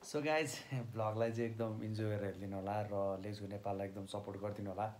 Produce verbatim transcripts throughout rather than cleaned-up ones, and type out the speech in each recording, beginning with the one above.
So guys भ्लगलाई चाहिँ एकदम enjoy गरेर हेरिदिनु होला र लेट्स गो नेपाललाई एकदम सपोर्ट गरिदिनु होला।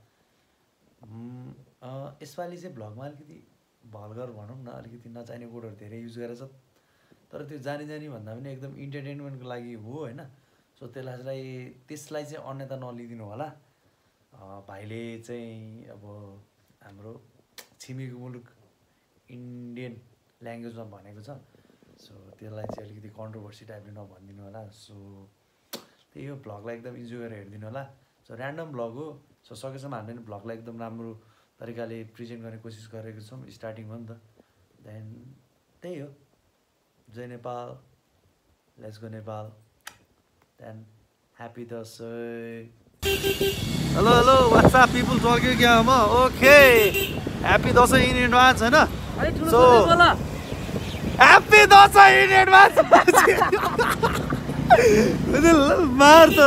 यसपालि चाहिँ भ्लगमा अलिकति भल्गर भनौँ न, अलिकति नचाहिने वर्डहरू धेरै युज गरेछ, तर त्यो जानी जानी भन्दा पनि एकदम इन्टरटेनमेन्टको लागि हो होइन। सो त्यसलाई त्यसलाई चाहिँ अन्यथा नलिदिनु होला। भाइले चाहिँ अब हाम्रो छिमेकी मुलुक इन्डियन ल्याङ्ग्वेजमा भनेको छ, सो त्यसलाई चाहिँ अलिकति कन्ट्रोभर्सी टाइपले नभनिदिनु होला। सो त्यही हो, भ्लगलाई एकदम इन्जोय गरेर हेरिदिनु होला। सो ऱ्यान्डम भ्लग हो, सो सकेसम्म हामीले पनि भ्लगलाई एकदम राम्रो तरिकाले प्रेजेन्ट गर्ने कोसिस गरेको छौँ स्टार्टिङमा नि त। देन त्यही हो, जय Nepal, let's go Nepal, then happy Dashain. Hello hello WhatsApp people, चल्क्यो क्या म? Okay, happy Dashain in advance होइन। So happy Dashain in advance मार त।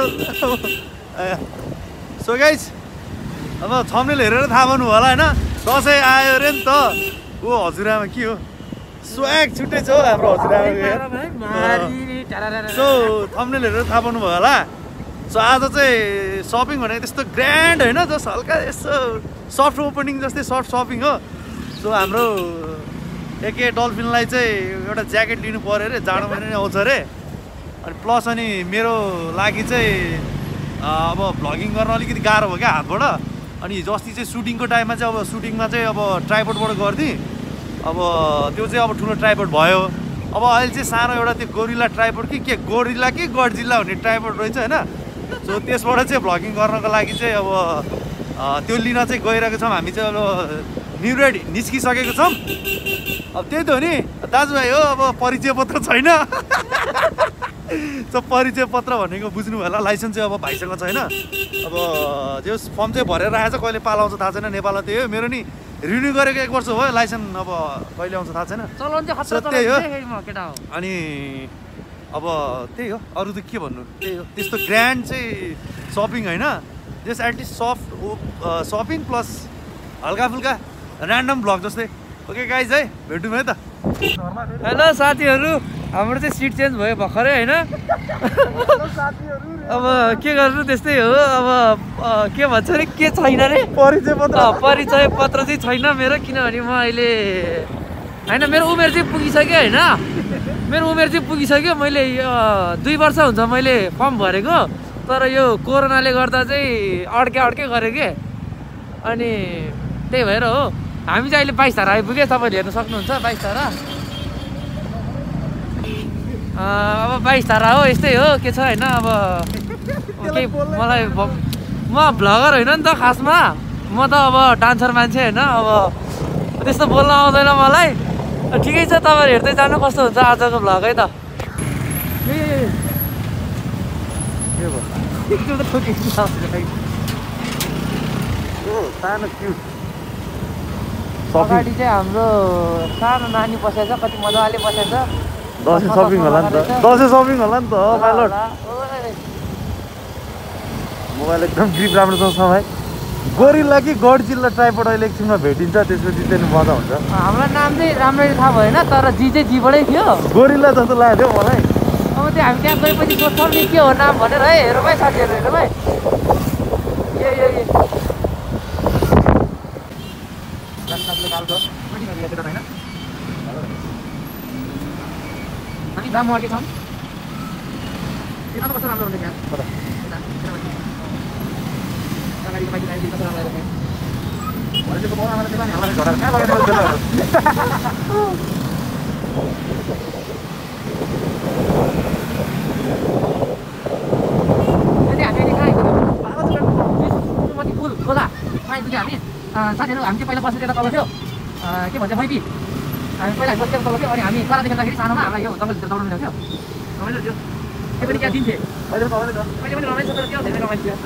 सो गाइस, अब थम्बनेल हेरेर थाहा पाउनु होला होइन, दसैँ आयो अरे नि त। ओ हजुरआमा के हो, स्वाग छुट्टै छ हौ हाम्रो हजुरआमा। सो थम्बनेल हेरेर थाहा पाउनु भयो होला। सो आज चाहिँ सपिङ भनेको त्यस्तो ग्रान्ड होइन, जस्ट हल्का यसो सफ्ट ओपनिङ जस्तै सफ्ट सपिङ हो। सो हाम्रो एके डल्फिनलाई चाहिँ एउटा ज्याकेट लिनु पऱ्यो अरे, जाडो महिना नै आउँछ अरे। अनि प्लस अनि मेरो लागि चाहिँ अब भ्लगिङ गर्न अलिकति गाह्रो भयो क्या हातबाट। अनि हिजो अस्ति चाहिँ सुटिङको टाइममा चाहिँ अब सुटिङमा चाहिँ अब ट्राइपोडबाट गरिदिएँ, अब त्यो चाहिँ अब ठुलो ट्राइपोड भयो। अब अहिले चाहिँ सानो एउटा त्यो गोरिल्ला ट्राइपोड कि के गोरिल्ला कि गडजिल्ला भन्ने ट्राइपोड रहेछ होइन। सो त्यसबाट चाहिँ भ्लगिङ गर्नको लागि चाहिँ अब त्यो लिन चाहिँ गइरहेको छौँ हामी चाहिँ। अब न्युरेड निस्किसकेको छौँ। अब त्यही त हो नि दाजुभाइ हो, अब परिचय पत्र छैन। सो परिचय पत्र भनेको बुझ्नु होला, लाइसेन्स चाहिँ अब भाइसँग छैन। अब त्यो फर्म चाहिँ भरेर राखेको छ, कहिले पाल आउँछ थाहा छैन। नेपालमा त्यही हो, मेरो नि रिन्यू गरेको एक वर्ष भयो, लाइसेन्स अब कहिले आउँछ थाहा छैन। सो त्यही हो। अनि अब त्यही हो, अरू त के भन्नु, त्यही हो। त्यस्तो ग्रान्ड चाहिँ सपिङ होइन, just at least soft shopping plus हल्का फुल्का ऱ्यान्डम भ्लग जस्तै। ओके गाइज है, भेटौँ है त। हेलो साथीहरू, हाम्रो चाहिँ सिट चेन्ज भयो भर्खरै होइन। अब के गर्नु, त्यस्तै हो। अब के भन्छ अरे, के छैन अरे, परिचय पत्र परिचय पत्र चाहिँ छैन मेरो, किनभने म अहिले होइन, मेरो उमेर चाहिँ पुगिसक्यो होइन, मेरो उमेर चाहिँ पुगिसक्यो। मैले दुई वर्ष हुन्छ मैले फर्म भरेको, तर यो कोरोनाले गर्दा चाहिँ अड्के अड्के गरेँ कि। अनि त्यही भएर हो, हामी चाहिँ अहिले बाइस धारा आइपुग्यो, तपाईँले हेर्न सक्नुहुन्छ बाइस धारा। अब बाइस धारा हो, यस्तै हो, के छ होइन। अब केही मलाई म भ्लगर होइन नि त खासमा, म त अब डान्सर मान्छे होइन। अब त्यस्तो बोल्न आउँदैन मलाई। ठिकै छ, तपाईँहरू हेर्दै जानु कस्तो हुन्छ आजको भ्लग है त। अगाडि चाहिँ हाम्रो सानो नानी बसेको छ, कति मजाले बसेको छ। दसैँ सपिङ होला नि त, दसैँ सपिङ होला नि त। पाइलट मोबाइल एकदम ग्रिप राम्रो छ भाइ। गोरिल्ला कि गडजिल्ला ट्राइपोड अहिले एकछिनमा भेटिन्छ, त्यसपछि चाहिँ मजा हुन्छ। हामीलाई नाम चाहिँ राम्ररी थाहा भएन, तर जी चाहिँ जीबाटै थियो। गोरिल्ला जस्तो लाग्यो मलाई। अब त्यो हामी त्यहाँ गएपछि सोध्छौँ नि के हो नाम भनेर। है हेरौँ है साथीहरू, हेरौँ है। ए ए हामी दाम अटे छौँ, कस्तो राम्रो हुन्छ त्यहाँ। साथीहरू हामी चाहिँ पहिला बसेर त्यता तल थियो, के भन्छ मैपी। हामी पहिला बसेर तल थियो, अनि हामी कला देख्दाखेरि सानोमा हामीलाई यो जङ्गल भित्र दौडाउनु थियो। रमाइलो थियो, त्यो पनि क्या दिन थियो। अहिले पनि रमाइलो छ, तर त्यो धेरै रमाइलो थियो।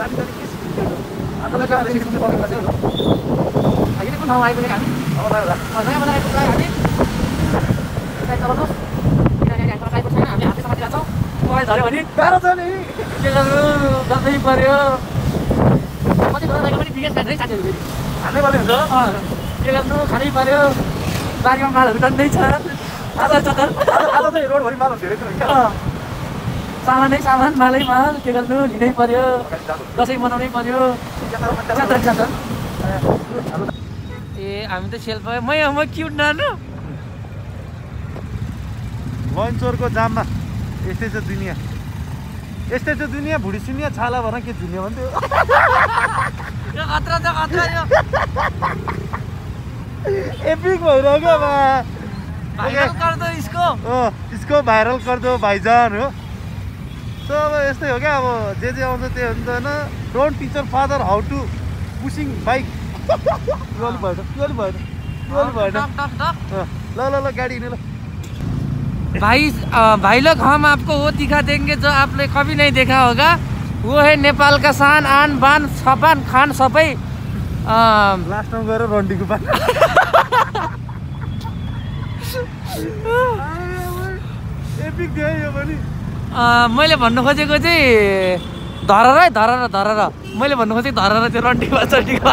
अहिले कुन ठाउँ आइपुगेको हामी? नयाँ बजार आइपुग्यो हामी। चलाउँछौँ किनभने हामी आइपुग्छ छैन, हामी हातै समातिरहेको छौँ। मोबाइल झऱ्यो भने गाह्रो छ नि, के गर्नु, गर्दै पऱ्यो। कति बेला पनि बिगेस खान्छ है साथीहरू, फेरि हाल्नै पर्ने हुन्छ। के गर्नु, खानै पऱ्यो। बारीमा मालहरू टन्नै छ, आज आज चाहिँ रोडभरि मालहरू धेरै छ। सामानै सामान मालै माल के गर्नु लिनै पर्यो दसैँ मनाउनै पर्यो ए हामी त सेल पायो मै म क्युट नानु लन्चोरको जाममा यस्तै छ दुनियाँ यस्तै छ दुनियाँ भुडी सुनिया छाला भएर के झुन्यो भन्थ्यो यो खतरा छ खतरा यो एपिक भइरहेको बा भाइरल कर दो इसको ओ इसको भाइरल कर दो भाइजान हो सो अब यस्तै हो क्या अब जे जे आउँछ त्यही हुन्छ होइन don't teacher father how to pushing bike अलिक भएन अलिक भएन अलिक भएन टक टक टक ल ल ल गाडी हिँड्नु ल भाई भाई लोग हम आपको वो दिखा देंगे जो आपने कभी नहीं देखा होगा वो है नेपाल का शान आन बान सपान खान सबै लास्टमा गएर रन्डीको पान एपिक थियो यो पनि मैले भन्नु खोजेको चाहिँ धरर है धरर धरर मैले भन्नु खोजेको धरर त्यो रन्डीमा चटीको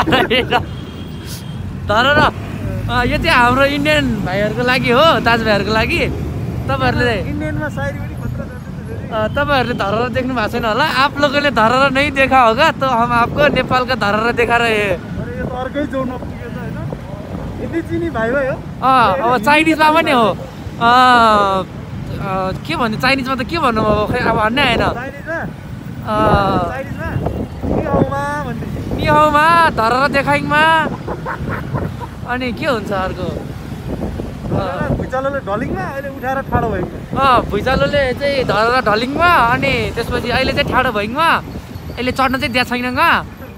धरर यो चाहिँ हाम्रो इन्डियन भाइहरूको लागि हो दाजुभाइहरूको लागि तपाईहरुले इन्डियनमा सायरी पनि खतरा जान्छ तपाईहरुले धरहरा देख्नु भएको छैन होला आप लोगोंले धरहरा नहीं देखा होगा तो हम आपको नेपाल का धरहरा देखा रहे हैं अरे यो त अर्कै जोन पुग्यो त हैन यति चिनी भाइ भाइ हो अ अब चाइनिजमा पनि हो अ के भन्नु चाइनिजमा त के भन्नु अब खै अब भन्ने हैन चाइनिजमा अ चाइनिजमा निहाउमा भन्ने निहाउमा धरहरा देखाइङमा अनि के हुन्छ अर्को भुइँचालोले ढलिङमा अहिले उठाएर ठाडो भएको अँ भुइँचालोले चाहिँ धरहरा ढलिङमा अनि त्यसपछि अहिले चाहिँ ठाडो भइङमा अहिले चढ्न चाहिँ दिएको छैन गा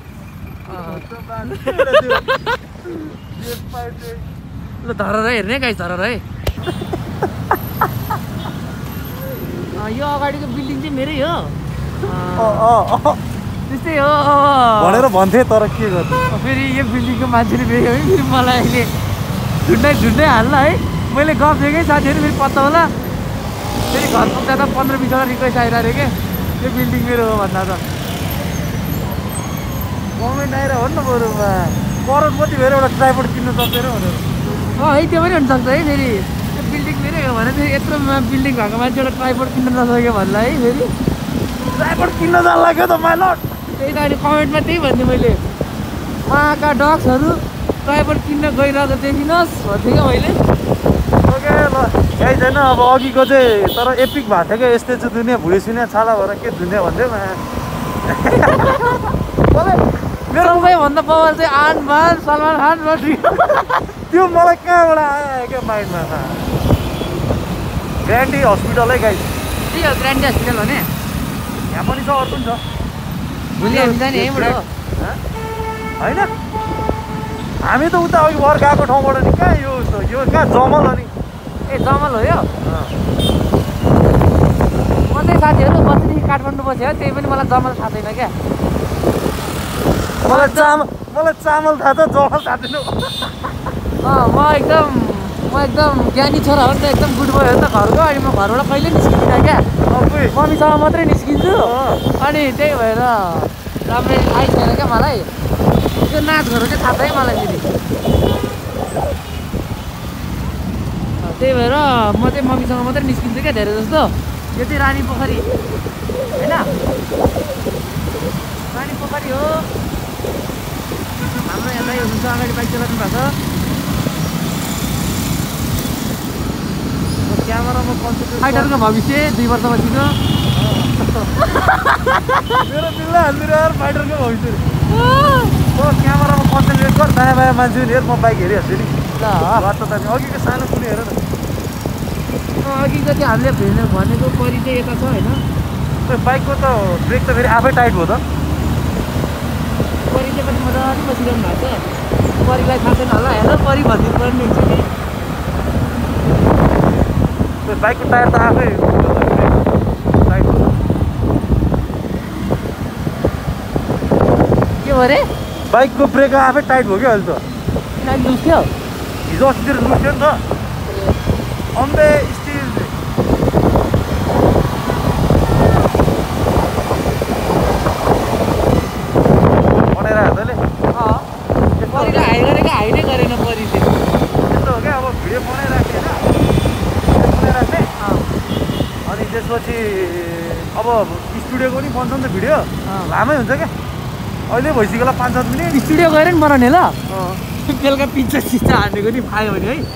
ल धरहरा हेर्ने गाइस धरहरा है यो अगाडिको बिल्डिङ चाहिँ मेरै हो त्यस्तै हो भनेर भन्थे तर के गर्नु फेरि यो बिल्डिङको मान्छेले भेट्यो है फेरि मलाई अहिले झुन्डै झुन्डै हाल्ला है मैले गफ दिएकै साथीहरू फेरि पत्ता होला फेरि घर पुग्दा त पन्ध्र बिसवटा रिक्वेस्ट आइरहेको के यो बिल्डिङ मेरो हो भन्दा त गभर्मेन्ट आएर हो नि त बरुमा करोडपति भएर एउटा ट्राइपोड किन्नु सक्दैन भनेर अँ है त्यो पनि हुनसक्छ है फेरि त्यो बिल्डिङ मेरै हो भने चाहिँ यत्रो बिल्डिङ भएको मान्छे एउटा ट्राइपोड किन्न नसक्यो भन्ला है फेरि ट्राइपोड किन्न जान लाग्यो त माइ लर्ड त्यही त अहिले कमेन्टमा त्यही भन्थेँ मैले उहाँका डग्सहरू ट्राइपोड किन्न गइरहेको देखिनुहोस् भन्थेँ क्या मैले ओके ल केही छैन अब अघिको चाहिँ तर एपिक भएको थियो क्या यस्तै चाहिँ दुनियाँ भुँडी सुनिया छाला भएर के दुनियाँ भन्थ्यो मेरो सबैभन्दा पवर चाहिँ आन बान सलमान खान त्यो मलाई कहाँबाट आयो क्या माइन्डमा ग्रान्डी हस्पिटल है गाई त्यही हो ग्रान्डी हस्पिटल भने यहाँ पनि छ अर्को पनि छ भोलि हामी जाने यहीँबाट हो होइन हामी त उता अघि भर गएको ठाउँबाट नि कहाँ यो यो कहाँ जमल अनि ए जमल हो यो म चाहिँ साथीहरू बस्तीदेखि काठमाडौँ बस्यो त्यही पनि मलाई जमल थाहा छैन क्या मलाई चामल मलाई चामल थाहा छ जमल थाहा छैन अँ म एकदम म एकदम ज्ञानी छोरा हो नि त एकदम गुड बोय हो नि त घरको अनि म घरबाट कहिले निस्किँदिनँ क्या मम्मीसँग मात्रै निस्किन्छु अनि त्यही भएर राम्रै थाहै छैन क्या मलाई त्यो नाचहरू चाहिँ थाहा छैन मलाई फेरि त्यही भएर म चाहिँ मम्मीसँग मात्रै निस्किन्छु क्या धेरै जस्तो यो चाहिँ रानी पोखरी होइन रानी पोखरी हो हाम्रो यहाँ दाइ हुनुहुन्छ अगाडि बाइक चलाउनु भएको छ क्यामेरामा फाइटरको भविष्य दुई वर्ष पछिको मेरो बिल्ला हालिदिएर फाइटरको भविष्य क्यामेरामा कन्सन्ट्रेट गर दायाँ बायाँ मान्छे हेर म बाइक हेरिहाल्छु नि ल बाटो त अघिको सानो कुनै हेर न अघिको चाहिँ हामीले भेट्ने भनेको परिचय यता छ होइन त्यो बाइकको त ब्रेक त फेरि आफै टाइट भयो त परिचय पनि मजाले बसिरहनु भएको छ परिलाई थाहा छैन होला हेर परि भनिदिनु पर्ने हुन्छ नि त्यो बाइकको टायर त आफै टाइट भयो के भयो अरे बाइकको ब्रेक आफै टाइट भयो क्या अहिले त लाइट लुस्थ्यो हिजो अस्तितिर लुट्यो नि त अम्बे स्टिल भनेर हाल्दै अँ परिलाई हाई गरेको हाई नै गरेन परिले त्यस्तो हो क्या अब भिडियो बनाइराख्ने होइन भिडियो बनाइराख्ने अनि त्यसपछि अब अब स्टुडियोको पनि बन्छ नि त भिडियो लामै हुन्छ क्या अहिले भइसक्यो होला पाँच सात मिनट स्टुडियो गएर नि बनाउने ल अँ बेलुका पिज्जा सिज्जा हानेको नि खायो भने है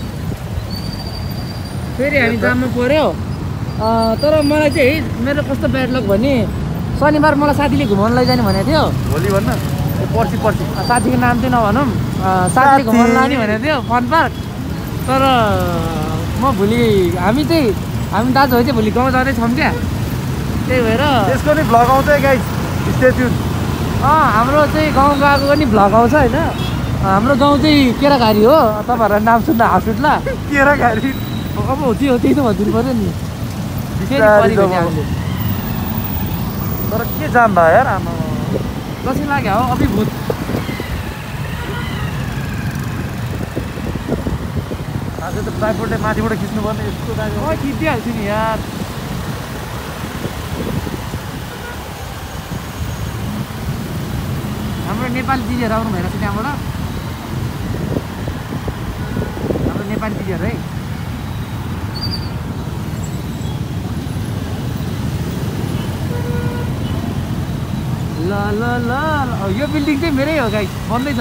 फेरि हामी जानु पऱ्यो तर मलाई चाहिँ है मेरो कस्तो ब्याड लक भने शनिबार मलाई साथीले घुमाउनु लैजाने भनेको थियो भोलि भन्न ए पर्सि पर्सि साथीको नाम चाहिँ नभनौँ साथीले घुमाउनु लाने भनेको थियो फन पार्क तर म भोलि हामी चाहिँ हामी दाजुभाइ चाहिँ भोलि गाउँ जाँदैछौँ क्या त्यही भएर त्यसको नि भ्लग आउँछ है गाइस स्टे ट्युन अँ हाम्रो चाहिँ गाउँ गएको पनि भ्लग आउँछ होइन हाम्रो गाउँ चाहिँ केराघारी हो तपाईँहरूलाई नाम सुन्दा हाँस उठ्ला केराघारी अब हो त्यो त्यही त भनिदिनु पऱ्यो नि तर के जान्दा यार आमा कसै लाग्यो हो अभिभूत आज त ट्राइपोडले माथिबाट खिच्नुपर्ने यस्तो दाजु म खिचिहाल्छु नि यार हाम्रो नेपाली दिदीहरू आउनु भइरहेको छ त्यहाँबाट हाम्रो नेपाली दिदीहरू है ल ल ल यो बिल्डिङ चाहिँ मेरै हो गाइस बन्दैछ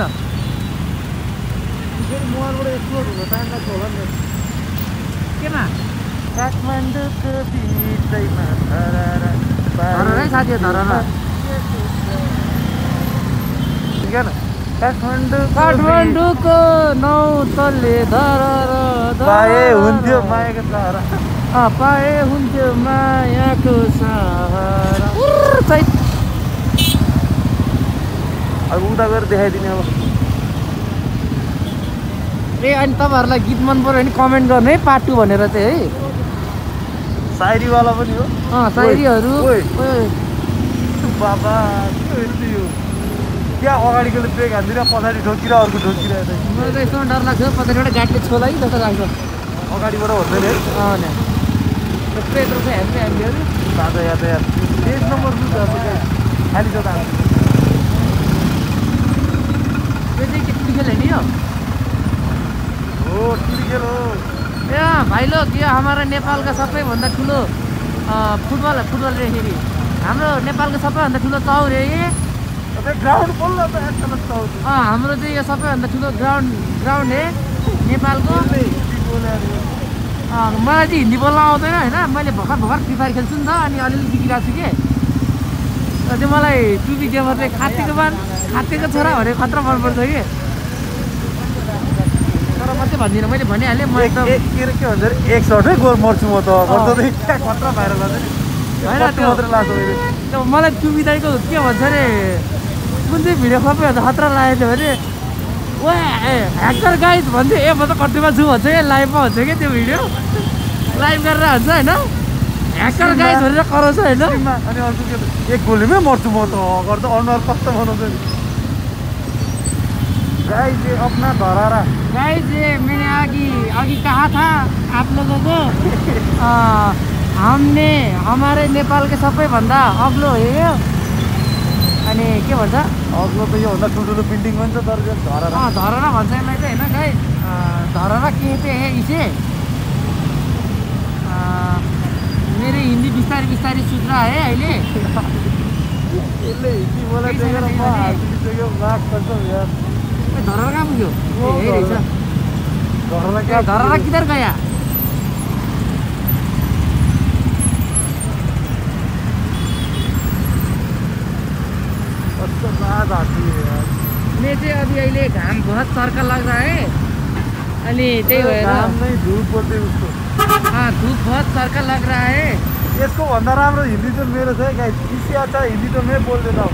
फेरि मोबाइलबाट एक्सप्लोर हुन टाइम लाग्छ होला नि केमा काठमाडौँको बिचैमा धरारा धरारै साथी हो धरारा ठिकै न काठमाडौँ काठमाडौँको नौ तले धरारा पाए हुन्थ्यो मायाको सहारा अँ पाए हुन्थ्यो मायाको सहारा चाहिँ अब उता गएर देखाइदिने अब ए अनि तपाईँहरूलाई गीत मन पऱ्यो भने कमेन्ट गर्नु है पार्ट टू भनेर चाहिँ है सायरीवाला पनि हो अँ सायरीहरू ओइ बाबा के हो यस्तो यो त्यहाँ अगाडिकोले ब्रेक हान्दिनँ पछाडि ठोकिर अर्को ठोकिर मलाई त यसो डर लाग्छ पछाडिबाट गाडीले छोला कि जस्तो लाग्छ अगाडिबाट भन्दैन है अँ नि यत्रो यत्रो चाहिँ हामी हामीहरू ताजा यातायात पेज नम्बर टू छ खाली छ त यो चाहिँ के टिखेल होइन यो हो टिखेल हो ए भाइ लोग यो हाम्रो नेपालको सबैभन्दा ठुलो फुटबल फुटबल रे फेरि हाम्रो नेपालको सबैभन्दा ठुलो चौर रे ग्राउन्ड बोल्न त एकदम चौर अँ हाम्रो चाहिँ यो सबैभन्दा ठुलो ग्राउन्ड ग्राउन्ड हे नेपालको मलाई चाहिँ हिन्दी बोल्न आउँदैन होइन मैले भर्खर भर्खर फ्री फायर खेल्छु नि त अनि अलिअलि सिकिरहेको छु कि त्यो मलाई टुबी गेमरले खातेको बान खातेको छोरा भनेर खतरा मनपर्छ कि तर म चाहिँ भन्दिनँ मैले भनिहालेँ म एकदम के के भन्छ अरे एक सर्टै गोल मर्छु म त खतरा भाइरल लाग्छ नि होइन त्यो मात्रै लाग्छ त्यो मलाई टुबी दाइको के भन्छ अरे कुन चाहिँ भिडियो सबैभन्दा खतरा लागेको थियो भने ओ ह्याकर गाइज भन्थ्यो ए म त कट्टीमा छु भन्छ क्या लाइभमा भन्छ क्या त्यो भिडियो लाइभ गरेर हुन्छ होइन ह्याकर गाइज भनेर कराउँछ होइन अनि अर्को के एक गोलीमै मर्छु म त अगाडि त अनुहार कस्तो बनाउँछ नि गाइज ये अपना धरारा गाइज ये मैंने अघि अघि कहा था आप लोगों को हमने हमारे नेपाल के सबैभन्दा अग्लो हो यो अनि के भन्छ अग्लो त योभन्दा ठुल्ठुलो बिल्डिङ पनि छ तर धरारा अँ धरारा भन्छ यसलाई चाहिँ होइन गाइज धरारा के चाहिँ है इसे मेरो हिन्दी बिस्तारै बिस्तारै सुध्र है अहिले यसले हिन्दी बोला देखेर म हाँसिसक्यो लाख पर्छ यार धरारा कहाँ पुग्यो ए रहेछ धरारा क्या धरारा किधर गया कस्तो बात हाँसी यार मैं चाहिँ अभी अहिले घाम बहुत सर्कल लग रहा है अनि त्यही भएर घाम नै धुप पर्दै उसको हाँ धूप बहुत सर्कल लग रहा है यसको भन्दा राम्रो हिन्दी त मेरो छ है गाइस इसी अच्छा हिन्दी तो मैं बोल देता हूँ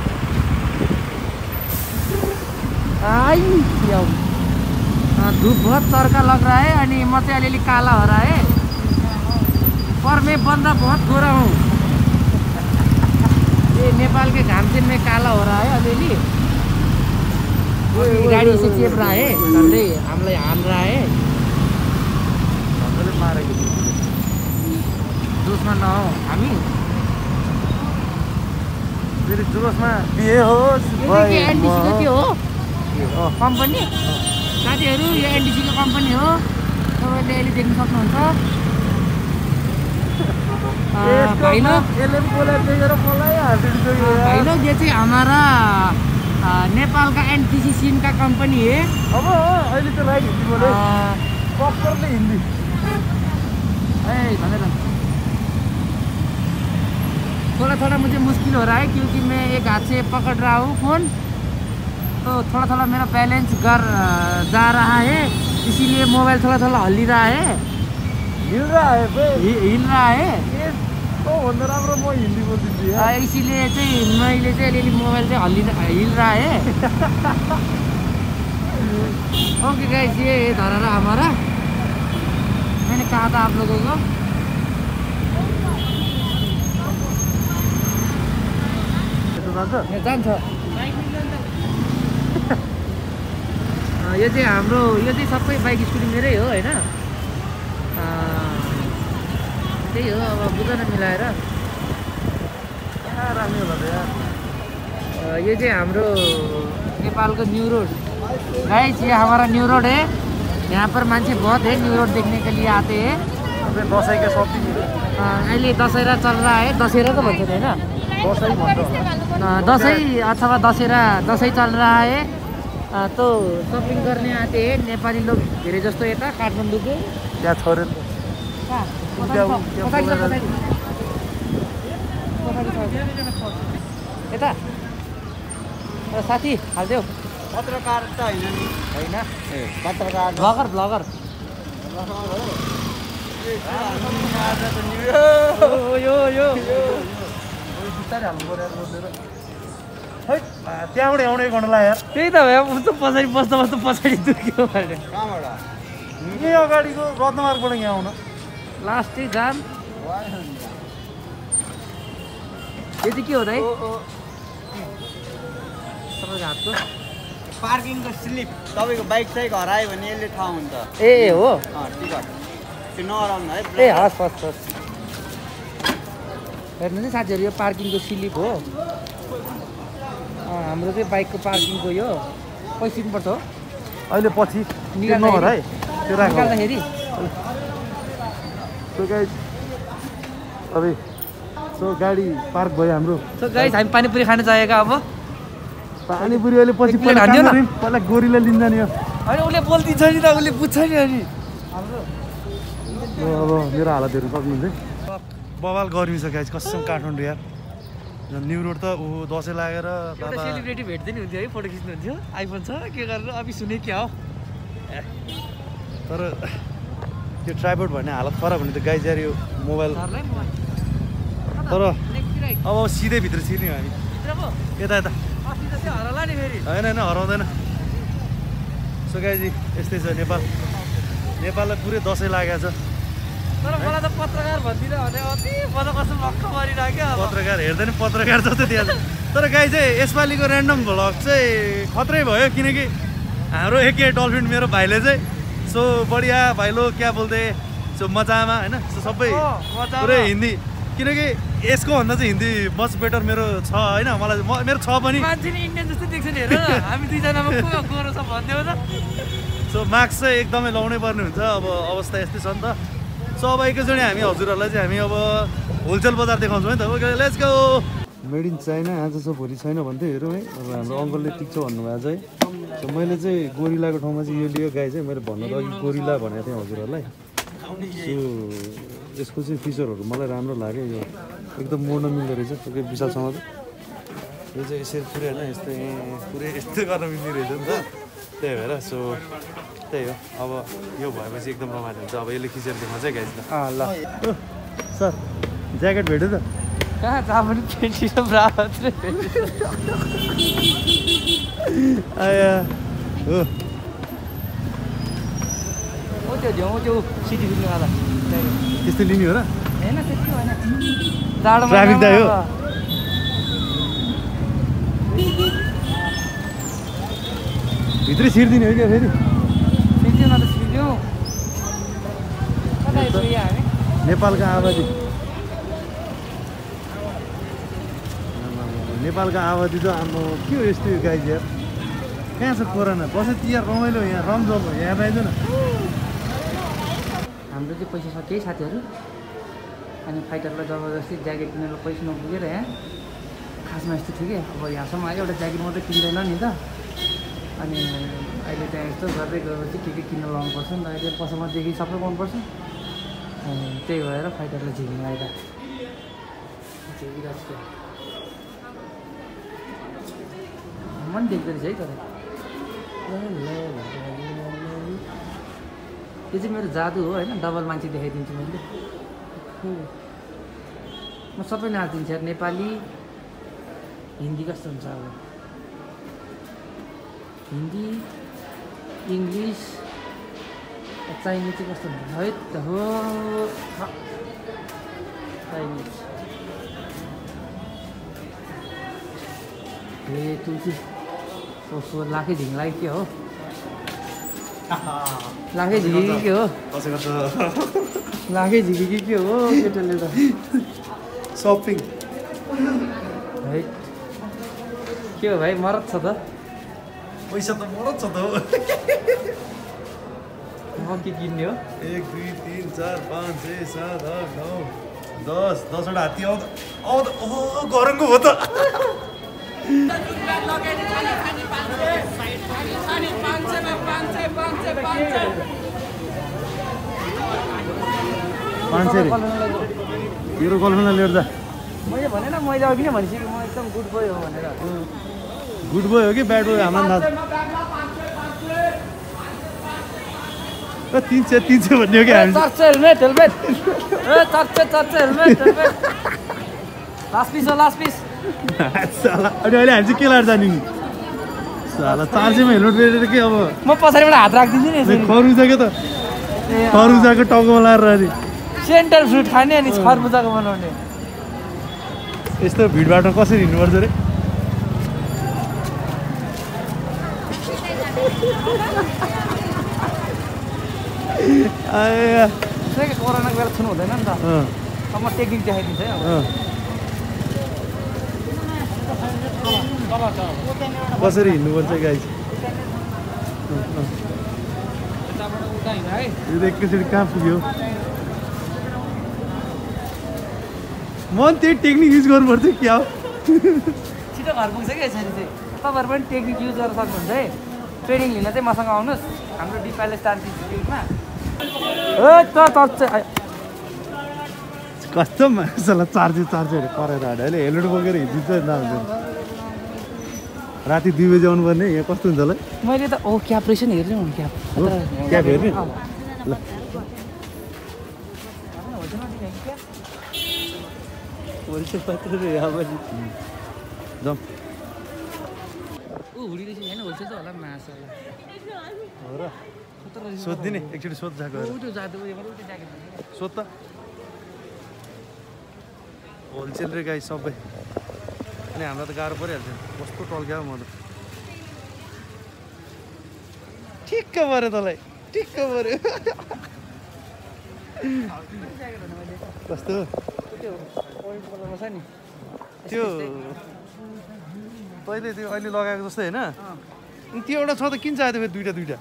आई हाँ धूप बहुत सर्कल लग रहा है अनि म चाहिँ अलिअलि काला हो रहा है पर मैं बंदा बहुत गोरा हूँ ये नेपाल के घाम से मैं काला हो रहा है अलिअलि गाडी से चेप रहा है झन्डै हामीलाई हान रहा है भन्दाले मारेको जोसमा नहौ हामी फेरि जोसमा बिहे होस् एनडिसीको त्यो हो कम्पनी साथीहरू यो एनडिसीको कम्पनी हो तपाईँले अहिले देख्न सक्नुहुन्छ भाई लोग भाई लोग ये चाहिँ हमारा आ, नेपाल का एनटीसी सिम का कंपनी है। अब अहिले त राइट हिन्दी बोले प्रपरली हिन्दी ए भनेर थोड़ा थोड़ा मुझे मुश्किल हो रहा है क्योंकि मैं एक हाथ से पकड़ रहा हूँ फ़ोन, तो थोड़ा थोड़ा मेरा बैलेंस घर जा रहा है, इसीलिए मोबाइल थोड़ा थोड़ा हल्ली रहा है हिल रहा है बे हि- हिल रहा है। ओ भन्दा राम्रो म हिन्दी बोल्दिन्छु आ, इसीलिए चाहिँ मैले चाहिँ अलिअलि मोबाइल चाहिँ हल्ली हिल रहा है। ओके गाइस, ये धरारा हमारा, मैंने कहा था आप लोगों को। यस्तो जान्छ यहाँ जान्छ। अँ, यो चाहिँ हाम्रो यो चाहिँ सबै बाइक स्कुटी मेरै हो होइन। अँ, त्यही हो, अब बुझ्न मिलाएर। कहाँ राख्ने होला त यार अ, ये जो हाम्रो नेपाल का न्यू रोड गाइस, ये हमारा न्यू रोड है। यहाँ पर मान्छे बहुत है न्यू रोड देखने के लिए आते हैं। तपाईँ दसैँको सपिङ अ, अहिले दशहरा चल रहा है, दशहरा त भन्छ होइन, दसैँ भन्छ अ, दसैँ अथवा दशहरा दसैँ चल रहा है। अ, तो शॉपिंग करने आते हैं नेपाली लोग धेरै जस्तो यता काठमाडौँको। त्यहाँ छोरे कहाँ? उद्या- पछाडि छ, उद्या पछाडि छ, बोलेर- पछाडि। पछाडि छ। यता अ, साथी हालिदेऊ पत्रकार त होइन नि होइन, पत्रकार ब्लगर ब्लगर यो यो बिस्तारै हाल्नु पऱ्यो यार बोलेर है त्यहाँबाट आउने गर्नुला यार त्यही त भयो, म त पछाडि बस्दा बस्दा पछाडि दुख्यो भने कहाँबाट यहीँ अगाडिको रत्नमार्गबाट यहाँ आउन लास्टै जाम। यो चाहिँ के हो दाइ तपाईँको हातको? पार्किङको स्लिप तपाईँको बाइक चाहिँ हरायो भने यसले थाहा हुन्छ। ए हो, अँ, टिकट त्यो नहराउनु है। ए हस् हस् हस्। हेर्नु चाहिँ साथीहरू, यो पार्किङको स्लिप हो। अँ, हाम्रो चाहिँ बाइकको पार्किङको यो पैसा दिनुपर्छ हो अहिले पछि निकाल्दा नहर है त्यो राख निकाल्दाखेरि। सो गाइस अबे सो गाडी पार्क भयो हाम्रो सो गाइस, हामी पानीपुरी खान चाहेका अब। पानीपुरी अहिले पछि एक प्लेट हानिदियो न। पहिला गोरीलाई लिन्छ नि यो होइन, उसले बोलिदिन्छ नि त, उसले बुझ्छ नि अनि। यो अब मेरो हालतहरू सक्नुहुन्छ बवाल गर्मी छ गाइस कसम काठमाडौँ यार न्यु रोड त ऊ दसैँ लागेर एउटा बाबा सेलिब्रेटी भेट्दै नि हुन्थ्यो है, फोटो खिच्नुहुन्थ्यो। आइफोन छ के गरेर अभि सुने क्या हो। तर त्यो ट्राइपोड भन्ने हालत खराब हुने त गाइस यार यो मोबाइल सरलाई मोबाइल तर लेफ्ट कि राइट? अब सिधै भित्र छिर्ने हो हामी भित्र पो यता यता अस्ति त चाहिँ हराला नि फेरि। होइन होइन हराउँदैन सो गाइजी यस्तै छ नेपाल नेपाललाई पुरै दसैँ लागेको छ तर मलाई त पत्रकार भनिदिन भने अति मलाई कस्तो मक्क परिरहेको अब। पत्रकार हेर्दैन पत्रकार जस्तो त्यहाँ छ तर गाई चाहिँ यसपालिको ऱ्यान्डम भ्लग चाहिँ खत्रै भयो किनकि हाम्रो एक डल्फिन मेरो भाइले चाहिँ सो बढिया भाइलो क्या बोल्दै सो मजामा होइन सो सबै हो, मजामा। पुरै हिन्दी किनकि यसको भन्दा चाहिँ हिन्दी मच बेटर मेरो छ होइन मलाई म मेरो छ पनि मान्छे नि इन्डियन जस्तो देख्छ नि, हेर न हामी दुईजनामा को गोरो छ भनिदेऊ न। सो मास्क चाहिँ एकदमै लाउनै पर्ने हुन्छ अब अवस्था यस्तै छ नि त सो अब एकैचोटि हामी हजुरहरूलाई चाहिँ हामी अब होलसेल बजार देखाउँछौँ है त okay let's go made in China आज छ भोलि छैन भन्दै हेरौँ है अब हाम्रो अङ्कलले टिक्छ भन्नुभएको छ है सो मैले चाहिँ गोरिलाको ठाउँमा चाहिँ यो लियो गाई चाहिँ मैले भन्नु त अघि गोरिला भनेको थिएँ हजुरहरूलाई सो यसको चाहिँ फिचरहरू मलाई राम्रो लाग्यो यो एकदम मोड्न मिल्दो रहेछ ओके विशालसँग चाहिँ यो चाहिँ यसरी पुरै होइन यस्तै पुरै यस्तै गर्न मिल्ने रहेछ नि त त्यही भएर सो त्यही हो अब यो भएपछि एकदम रमाइलो हुन्छ अब यसले खिचेर देखाउँछ है गाइज ल अँ ल सर ज्याकेट भेट्यो त कहाँ जहाँ पनि पेन्टी र ब्रा मात्रै आया हो हो त्यो झ्याउ त्यो सिटी फिल्म आधा त्यस्तै लिने हो र होइन त्यति होइन जाडो ट्राफिक दाइ हो। भित्रै छिरिदिने हो क्या फेरि सिक्यो न त सिक्यो कता आइपुग्यो हामी नेपालको आबादी नेपालको आबादी त आम्मा के हो यस्तो गाई यार कहाँ छ कोरोना दसैँ तिहार रमाइलो यहाँ रमझम हो यहाँ पाइँदैन हाम्रो चाहिँ पैसा सकियो है साथीहरू अनि फाइटरलाई जबरजस्ती ज्याकेट किनेर पैसा नपुगेर यहाँ खासमा यस्तो थियो कि अब यहाँसम्म आयो एउटा ज्याकेट मात्रै किन्दैन नि त अनि अहिले त्यहाँ यस्तो गर्दै गएपछि के के किन्न लाउनुपर्छ नि त अहिले पसलमादेखि सबै पाउनुपर्छ अनि त्यही भएर फाइटरलाई झिक्नु आएर झिकिरहेको छु मन देख्दो रहेछ है तर यो चाहिँ मेरो जादु हो होइन डबल मान्छे देखाइदिन्छु मैले म सबै नाचिदिन्छु यार नेपाली हिन्दी कस्तो हुन्छ अब हिन्दी इङ्ग्लिस चाइनिज चाहिँ कस्तो हुन्छ है त हो चाइनिज ए तुलसी सो लाखे झिङ लाग्यो के हो लाखे झिके कि के हो लाखे झिके कि के हो केटाले त सपिङ है के हो भाइ मरद छ त पैसा त मरद छ त हो म के किन्ने हो एक दुई तिन चार पाँच छ सात आठ नौ दस दसवटा हात्ती आउँछ आउँछ ओहो गरमको हो त पाँच सय तेरो कल्पना लिएर जा मैले भनेन मैले अघि नै भनिसकेँ म एकदम गुड बोय हो भनेर गुड बोय हो कि ब्याड बोय हाम्रो थाहा छ तिन सय तिन सय भन्ने हो कि हामी चार सय हेलमेट हेलमेट ए चार सय चार सय हेलमेट हेलमेट लास्ट पिस हो लास्ट पिस साला अनि अहिले हामी चाहिँ के लाएर जाने नि साला चार सयमा हेलमेट बेरेर के अब म पछाडिबाट हात राखिदिन्छु नि यसरी खरबुजा के त खरबुजाको टाउकोमा लाएर रहने सेन्टर फ्रुट खाने अनि खरबुजाको बनाउने यस्तो भिडभाडमा कसरी हिँड्नुपर्छ रे आया ठिकै कोरोनाको बेला छुनु हुँदैन नि त अब म टेक्निक देखाइदिन्छु है अब कसरी हिँड्नुपर्छ गाइस यो त एकैचोटि कहाँ पुग्यो म त्यही टेक्निक युज गर्नुपर्छ क्या हो छिटो घर पुग्छ क्या यसरी चाहिँ तपाईँहरू पनि टेक्निक युज गर्न सक्नुहुन्छ है ट्रेनिङ लिन चाहिँ मसँग आउनुहोस् हाम्रो डी प्यालेस डान्स इन्स्टिट्युटमा ए त कस्तो मान्छेलाई चार्जे चार्जेहरू परेर हाल्यो अहिले हेलमेट बोकेर हिँडिन्छ नहुन्छ राति दुई बजी आउनुपर्ने यहाँ कस्तो हुन्छ होला मैले त ओ क्याब रहेछ नि हेर्नु क्याब क्याब हेर्ने ल होलसेल जाउँ ऊ हुडी रहेछ होइन होलसेल त होला मासु हो र सोधिदिने एकचोटि सोध जाएको उठ्यो जादु उयो उठ्यो ज्याकेट सोध त होलसेल रे गाई सबै अनि हामीलाई त गाह्रो परिहाल्छ कस्तो टल्क्या म त ठिक्क पऱ्यो तँलाई ठिक्क पऱ्यो कस्तो त्यो तैँले त्यो अहिले लगाएको जस्तै होइन अनि त्यो एउटा छ त किन चाहिएको थियो दुइटा दुइटा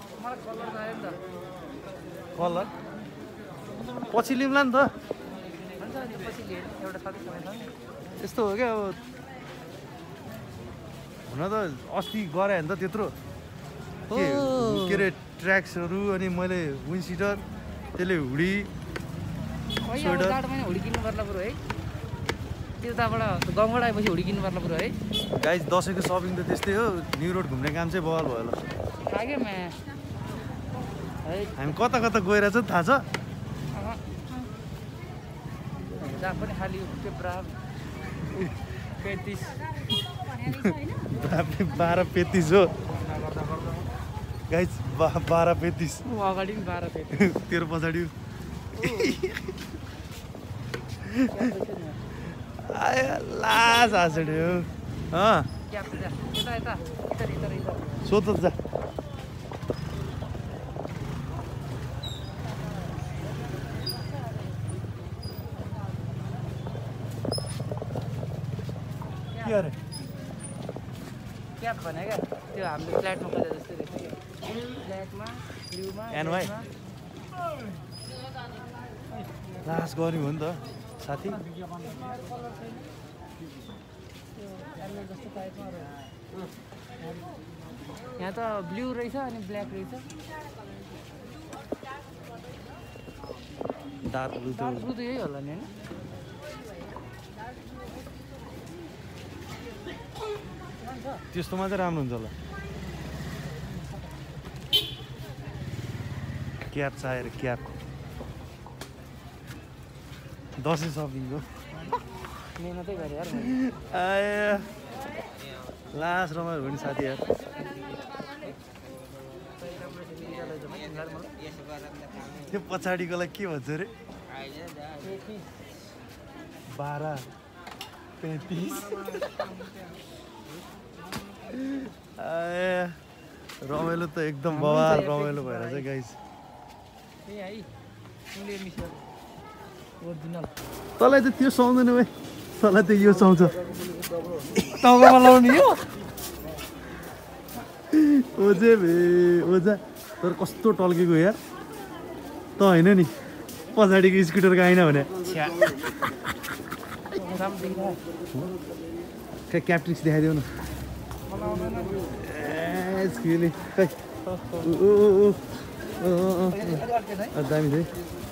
कलर पछि लिउँला नि त यस्तो हो क्या अब हुन त अस्ति गरे भने त त्यत्रो के के अरे ट्र्याक्सहरू अनि मैले विन्ड सिटर त्यसले हुडी स्वेटर हुडी किन्नु पर्ला बरु है त्यो तबाट गाउँबाट आएपछि हुडी किन्नु पर्ला बरु है गाइस दसैँको सपिङ त त्यस्तै हो न्यु रोड घुम्ने काम चाहिँ बवाल भयो होला लाग्यो म्या है हामी कता कता गएर चाहिँ थाहा छ जहाँ पनि खालि त्यो ब्राभ पैँतिस बाह्र पैँतिस हो गाइस बा बाह्र पैँतिस अगाडि पनि बाह्र पैँतिस तेरो पछाडि आयो लास हाँस्यो अँ सोध जा के अरे क्याप भने क्या त्यो हामीले फ्ल्याटमा खोजे जस्तो रहेछ फ्ल्याटमा ब्लूमा एनवाई लास गऱ्यौँ हो नि त साथी यहाँ त ब्लू रहेछ अनि ब्ल्याक रहेछ डार्क ब्लू त ब्लू त यही होला नि होइन त्यस्तोमा चाहिँ राम्रो हुन्छ होला क्याप चाहिएर क्याप दसैँ सपिङको मेहनतै गरे यार आए लास्ट रमाइलो भयो नि साथी यार त्यो पछाडिकोलाई के भन्छ अरे बाह्र पैँतिस आए रमाइलो त एकदम बवाल रमाइलो भएर चाहिँ गाइस तँलाई चाहिँ त्यो सुहाउँदैन भाइ तँलाई त यो सुहाउँछ टाउकोमा लाउने यो ओजे भे ओजा तर कस्तो टल्केको यार त होइन नि पछाडिको स्कुटरको आइन भने खै क्याप्ट्रिक्स देखाइदेऊ न ए खै दामी थियो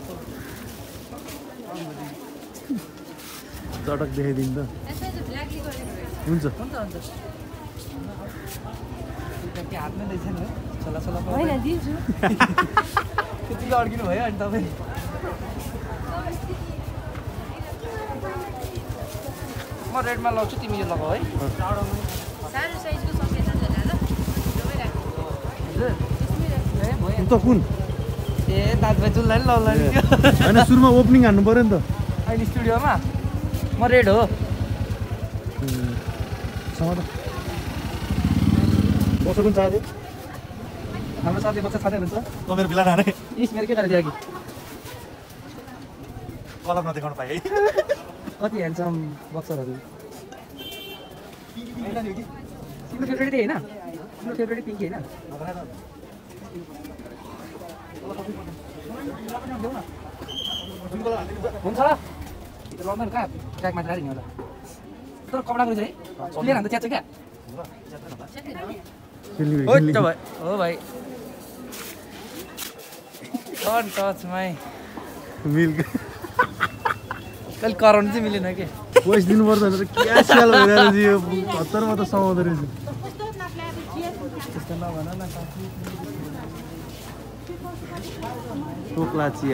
चटक देखाइदिनु त हुन्छ हातमै रहेछ नि छोला छोला होइन दिन्छु त्यतिको अड्किनु भयो अनि तपाईँ म रेडमा लाउँछु तिमी यो लगाऊ है त कुन ए दाजुभाइ जुललाई नि लाउला नि होइन सुरुमा ओपनिङ हान्नु पऱ्यो नि त अहिले स्टुडियोमा म रेड हो बस्नु पनि चाहन्छु हाम्रो साथी बच्चा छाँदै हुन्छ त मेरो बिला हाने इस मेरो के गरेको थियो अघि कलम नदेखाउनु पाएँ है कति ह्यान्डसम बक्सरहरू तिम्रो फेभरेट होइन तिम्रो फेभरेट पिङ्की होइन हुन्छ लन्डन कहाँ ट्र्याकमा जाने नि होला तर कपडाको रहेछ है लिएर हान्दा च्याच्छ क्या हो भाइ डोन्ट टच माई मिल्क कहिले कराउनु चाहिँ मिलेन कि पैसा दिनु पर्छ भनेर क्या स्याल भइरहेको यो हतारमा त समाउँदो रहेछ त्यस्तो नभन न टोक्ला चिया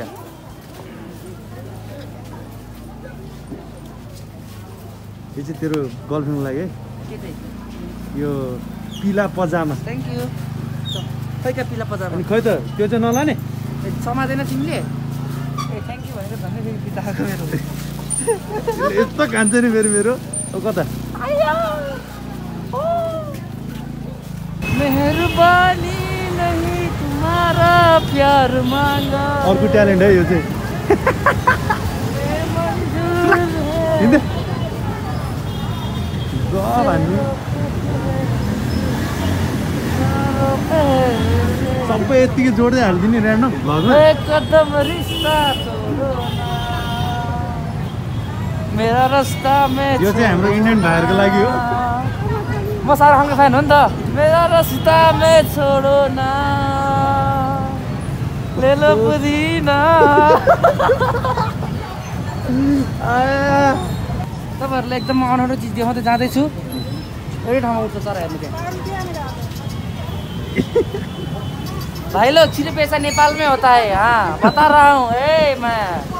यो चाहिँ तेरो गर्लफ्रेन्डको लागि है के चाहिँ यो पिला पजामा थ्याङ्क यू खै क्या पिला पजामा अनि खै त त्यो चाहिँ नलाने समाँदैन तिमीले ए थ्याङ्क यू भनेर भन्दै फेरि पिता आएको मेरो यस्तो खान्छ नि मेरो मेरो अब कता मेहरबानी नहीं तुम्हारा प्यार मांगा अर्को ट्यालेन्ट है यो चाहिँ हिँड्दै भन्नु सबै यतिकै जोड्दै हालिदिने ऱ्यान्डम भगवान् कदम रिश्ता मेरा रास्ता में यो चाहिँ हाम्रो इन्डियन भाइहरूको लागि हो म शाहरुख खानको फ्यान हो नि त मेरा रास्ता में छोडो ना ले लो पुदीना तपाईँहरूलाई एकदम अनौठो चिज देखाउँदै जाँदैछु एउटै ठाउँमा उठ्छ सर हेर्नु त्यहाँ भाई लोग छिटो पैसा नेपाल में होता है हाँ बता रहा हूँ ए मैं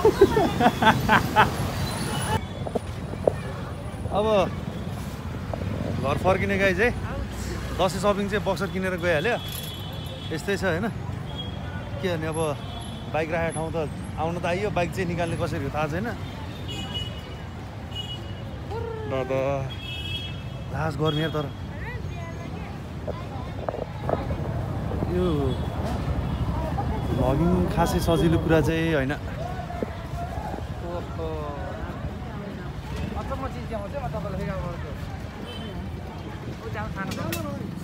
अब घर फर्किने गाई चाहिँ दसैँ सपिङ चाहिँ बक्सर किनेर गइहाल्यो यस्तै छ होइन के भने अब बाइक राखेको ठाउँ त आउनु त आइयो बाइक चाहिँ निकाल्ने कसरी हो थाहा छैन दादा लास गर्मी तर यो भ्लगिङ खासै सजिलो कुरा चाहिँ होइन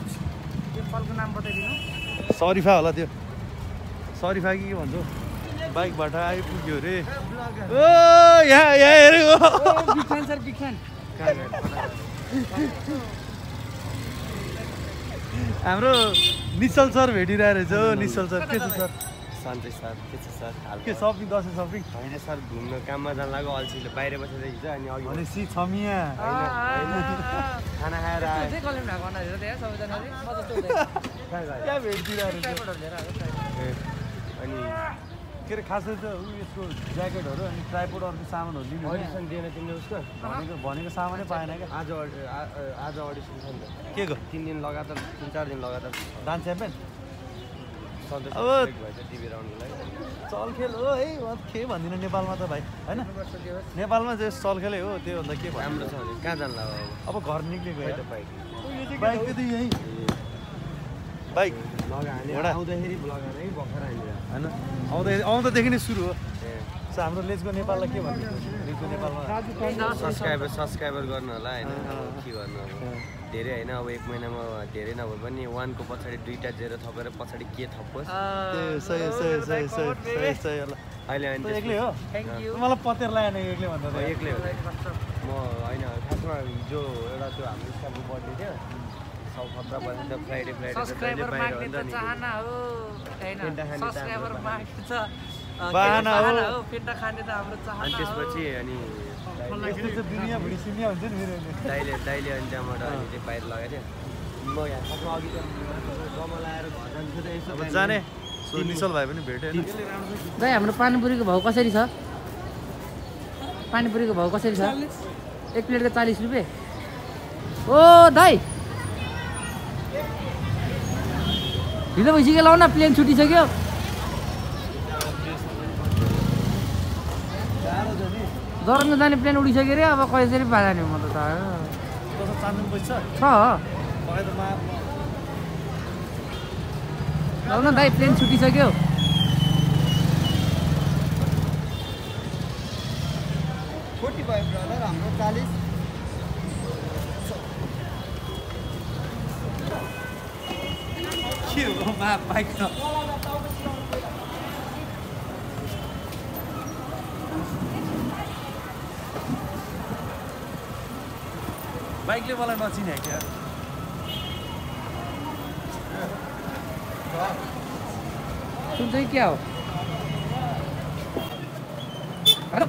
फलको नाम बताइदिनु सरिफा होला त्यो सरिफा कि के भन्छौ बाइकबाट आइपुग्यो रे ओ यहाँ यहाँ हेरेको बिखान सर बिखान हाम्रो निश्चल सर भेटिरहेको रहेछ हो निश्चल सर के छ सर सन्चै सर के छ सर के सपिङ दसैँ सपिङ होइन सर घुम्न काममा जान लाग्यो अल्छीले बाहिर बसेर हिजो अनि अघि भनेपछि छमिया खाना खाएर आयो चाहिँ कलेम ढाक गर्न हेर त्यहाँ सबैजनाले म जस्तो हुँदैन क्या भेटिरहेको रहेछ ट्राइपोडहरू लिएर आएको ट्राइपोड। ए, अनि के अरे खासै त उ यसको ज्याकेटहरू अनि ट्राइपोड अर्को सामानहरू लिनु भने अडिसन दिएन तिमीले उसको भनेको भनेको सामानै पाएन क्या आज अडि- आ- आज अडिसन छ नि त के को तिन दिन लगातार तिन चार दिन लगातार डान्स च्याम्पियन सधैँ अब भएछ टिभी राउन्डको लागि चल खेल हो है म के भन्दिनँ नेपालमा त भाइ होइन नेपालमा चाहिँ चल खेलै हो त्योभन्दा के भन्नु राम्रो छ भने कहाँ जानु लाग्यो अब घर निक्लेको खै यार। त बाइक बाइक त यहीँ बाइक लगाएर एउटा। आउँदाखेरि लगाएर है भर्खर हामीलाई होइन आउँदा आउँदादेखि नै सुरु हो ए सो हाम्रो लेजको नेपाललाई के भन्नु लेजको नेपालमा सब्सक्राइबर सब्सक्राइबर गर्नु होला होइन के गर्नु अब धेरै होइन अब एक महिनामा धेरै नभए पनि वानको पछाडि दुईवटा जेरो थपेर पछाडि के थपोस् त्यो सही सही सही सही सही सही होला अहिले अनि त एक्लै हो थ्याङ्क यू मलाई पतेर लागेन एक्लै भन्दा त्यसमा- त एक्लै हो म होइन खासमा हिजो एउटा त्यो हाम्रो स्टाफको बर्थडे थियो सब खतरा भयो नि त फ्राइडे फ्राइडे त सब्सक्राइबर कहिले बाहिर माग्ने हो नि त त नि चाहना हो होइन पेन्टा खाने सब्सक्राइबर चाहना। माग्ने छ अ, के बाहना अरे, हो। चाहना हो पेन्टा खाने त हाम्रो अनि चाहना हो त्यसपछि अनि यस्तो चाहिँ दुनियाँ भुँडी सुनिया हुन्छ नि मेरो दाइले दाइले अनि त्यहाँबाट अनि चाहिँ बाहिर लगाएको थियो म यहाँ खासमा अघि त गमला लगाएर घर जान्छु त यसो अब जाने सो निश्चल भाइ पनि भेट्यो होइन दाइ हाम्रो पानीपुरीको भाउ कसरी छ पानीपुरीको भाउ कसरी छ एक प्लेटको चालिस रुपियाँ ओ दाइ ढिलो भइसक्यो लाउ न प्लेन छुटिसक्यो जरङ्ग जाने प्लेन उडिसक्यो अरे अब कसरी जाने म त कस्तो चान्दन पैसा छ तपाईँ त मा लाउ न दाइ प्लेन छुटिसक्यो फोर्टी फाइभ ब्रदर हाम्रो चालिस के हो मा बाइक त बाइकले मलाई नचिने क्या सुन चाहिँ क्या हो हेलो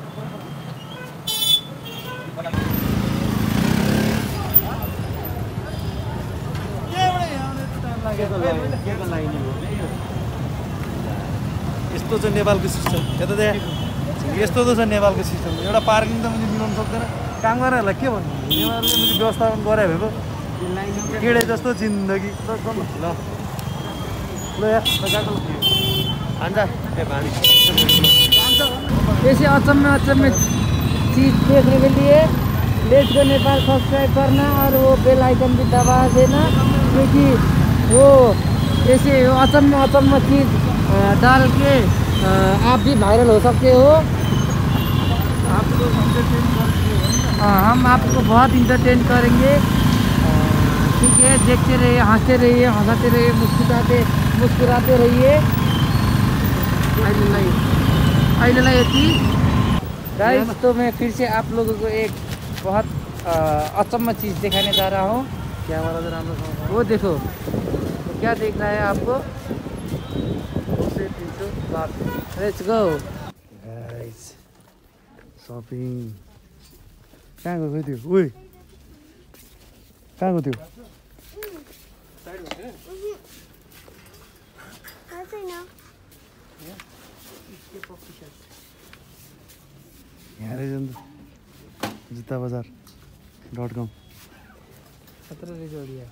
यस्तो छ नेपालको सिस्टम यता त्यहाँ यस्तो त छ नेपालको सिस्टम एउटा पार्किङ त मैले मिलाउनु सक्दैन काम गरेरहरूलाई के भन्नु नेपालले मैले व्यवस्थापन गरे भएको केडे जस्तो जिन्दगी ल जाउँ न। ल ल या ल गएको ल। खान्छ ए भान्ज ऐसे अचम्म अचम्म चीज देखने के लिए लेट्स गो नेपाल सब्सक्राइब करना और वो बेल आइकन भी दबा देना क्योंकि वो ऐसे अचम्म अचम्म चीज अ, डाल के अ, आप भी वायरल हो सकते हो हाँ, हम आपको बहुत इंटरटेन करेंगे अ, ठीक है देखते रहिए हंसते रहिए हंसाते रहिए मुस्कुराते मुस्कुराते रहिए अहिलेलाई अहिलेलाई यति गाइस तो मैं फिर से आप लोगों को एक बहुत अ, अचम्म चीज़ दिखाने जा रहा हूँ क्यामेरा चाहिँ राम्रोसँग वो देखो तो क्या देख रहा है आपको लेट्स गो गाइस सपिङ कहाँ गएको त्यो उही कहाँ गयो त्यो यहाँ रहेछ नि त जुत्ता बजार डट कम खतरा रहेछ बढ़िया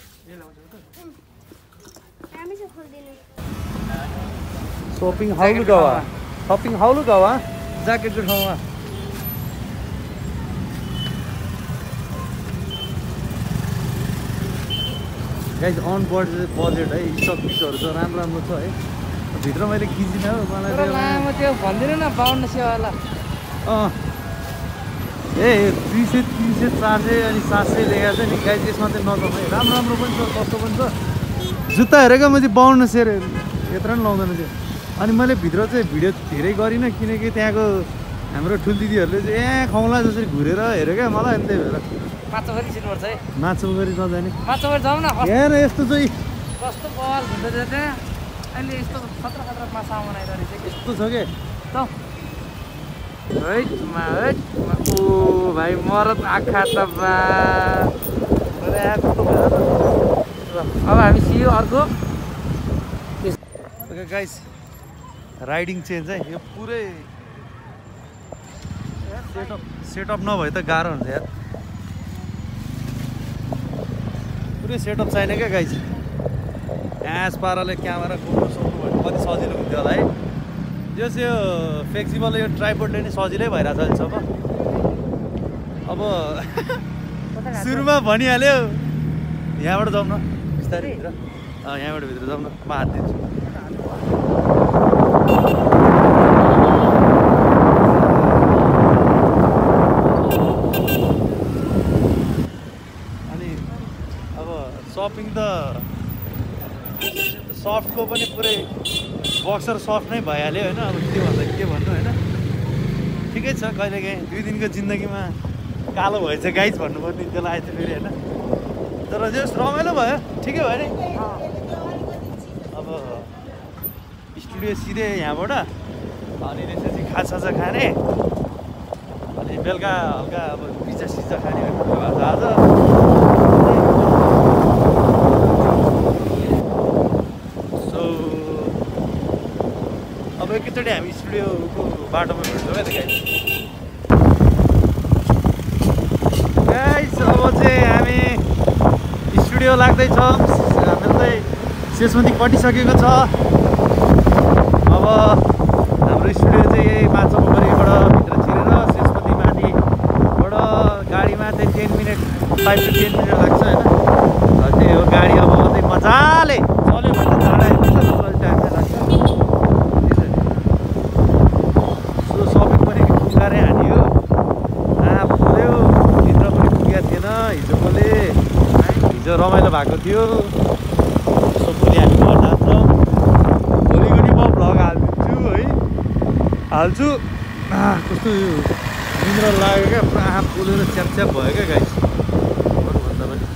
सपिङ हाउलु गावा सपिङ हाउलु गावा ज्याकेटको ठाउँमा गाइज अन बोर्ड बजेट है स्टक पिसहरू छ राम्रो राम्रो छ है भित्र मैले खिचिनँ हो मलाई तर त्यो- लामो त्यो भनिदिनु न बाहन्न सयवाला अँ ए दुई सय तिन सय चार सय अनि सात सय लेखेको छ नि गाई त्यसमा चाहिँ नजाउँ है राम्रो राम्रो पनि छ सस्तो पनि छ जुत्ता हेरेको मैले बाउन्न सय यत्रो पनि लाउँदैन त्यो अनि मैले भित्र चाहिँ भिडियो धेरै गरिनँ किनकि त्यहाँको हाम्रो ठुल्दिदीहरूले चाहिँ ए खाउँला जसरी घुरेर हेऱ्यो क्या मलाई अनि त्यही भएर माछा गरी छिर्नुपर्छ है माछा गरी नजाने माछा गरी जाउँ न यहाँ यस्तो चाहिँ कस्तो बवाल हुँदैछ त्यहाँ अहिले यस्तो खतरा खतरा माछा आउन आइरहेको रहेछ यस्तो छ क्या त हैट मा हैट ओ भाइ मरत आँखा त बा अब हामी सियो अर्को ओके गाइस राइडिङ चेन्ज है यो पुरै सेटअप सेटअप नभए त गाह्रो हुन्छ यार पुरै सेटअप छैन क्या गाइस एस पाराले क्यामेरा घुम्नु सक्नु भने कति सजिलो हुन्थ्यो होला है यो चाहिँ यो फ्लेक्सिबल यो ट्राइपोडले नै सजिलै भइरहेछ अहिलेसम्म अब सुरुमा भनिहाल्यो यहाँबाट जाउँ न बिस्तारै भित्र अँ यहाँबाट भित्र जाउँ न म हात दिन्छु अनि अब सपिङ त सफ्टको पनि पुरै बक्सर सफ्ट नै भइहाल्यो होइन अब के भन्दा के भन्नु होइन ठिकै छ कहिलेकाहीँ दुई दिनको जिन्दगीमा कालो भएछ गाइज भन्नुपर्ने त्यसलाई आएछ फेरि होइन तर जस रमाइलो भयो ठिकै भयो नि अब स्टुडियो सिधै यहाँबाट अनि त्यसपछि खाजासाजा खाने अनि बेलुका हल्का अब पिज्जा सिज्जा खाने आज सो अब एकैचोटि हामी स्टुडियोको बाटोमा भेट्छौँ है त गाइस अब चाहिँ हामी स्टुडियो लाग्दैछौँ हाम्रो चाहिँ शेषमती कटिसकेको छ अब हाम्रो स्टुडियो चाहिँ यही माछा पोखरीबाट भित्र छिरेर शेषमती माथिबाट गाडीमा चाहिँ ten minute five to ten minute लाग्छ होइन त्यही हो गाडी अब चाहिँ मजाले चल्यो भने त टाढा आइपुग्छ नचल्ने टाइम चाहिँ लाग्छ सो सपिङ पनि पुकारै हान्यो आँप खोल्यो भित्र पनि पुगेको थिएन हिजोकोले हिजो रमाइलो भएको थियो सो भोलि हामी घर जान्छौँ भोलिको नि म भ्लग हालिदिन्छु है हाल्छु कस्तो यो निन्द्रा लाग्यो क्या पुरा आँप पोलेर च्याप च्याप भयो क्या गाइस भन्दा पनि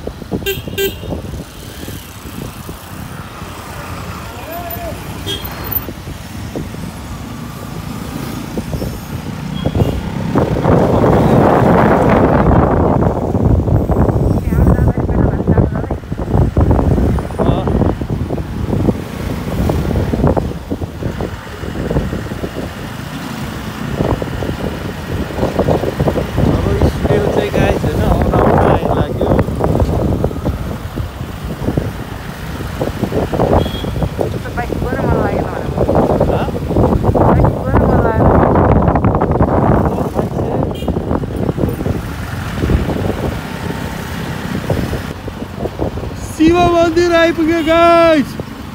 शिव मन्दिर आइपुग्यो गाइस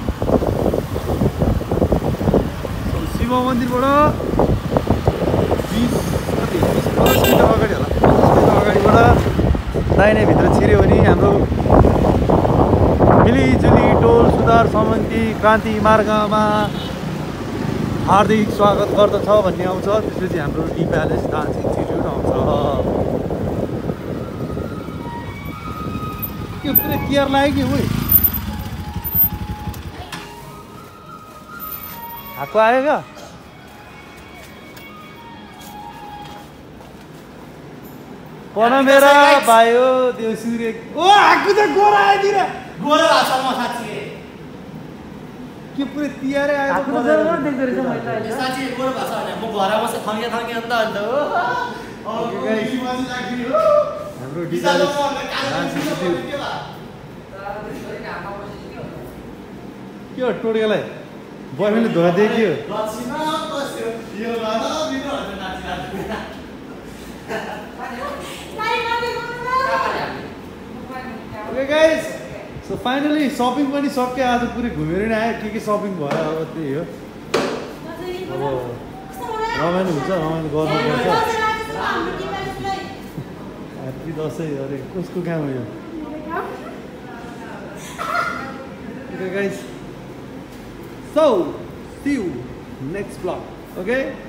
शिव मन्दिरबाट बिस कति बिस पचास मिटर अगाडि होला पचास मिटर अगाडिबाट दाहिने भित्र छिर्यो भने हाम्रो मिलिजुली टोल सुधार समिति क्रान्ति मार्गमा हार्दिक स्वागत गर्दछ भन्ने आउँछ त्यसपछि हाम्रो डी प्यालेस डान्स इन्स्टिट्युट आउँछ के पुरै तिहार लाग्यो कि उयो हाको आयो क्या पन मेरा भाइयो देउसुरे ओ हाकु त गोरा आइदिएर गोरा भाषा म साँच्ची के पुरै तिहारै आयो हाकु त जरुर देख्दै रहेछ मैले अहिले साँच्ची गोरा भाषा भने म घरमा बस्छ थङ्गे थङ्गे अन्त अन्त हो हाम्रो डिजाइन के हो टोडीलाई बयफ्रेन्डले धोका दियो के हो गाइस सो फाइनली सपिङ पनि सक्यो आज पुरै घुमेर नै आयो के के सपिङ भयो अब त्यही हो अब रमाइलो हुन्छ रमाइलो गर्नुपर्छ ह्याप्पी दसैँ अरे कसको काम हो यो guys So, see you next vlog. Okay?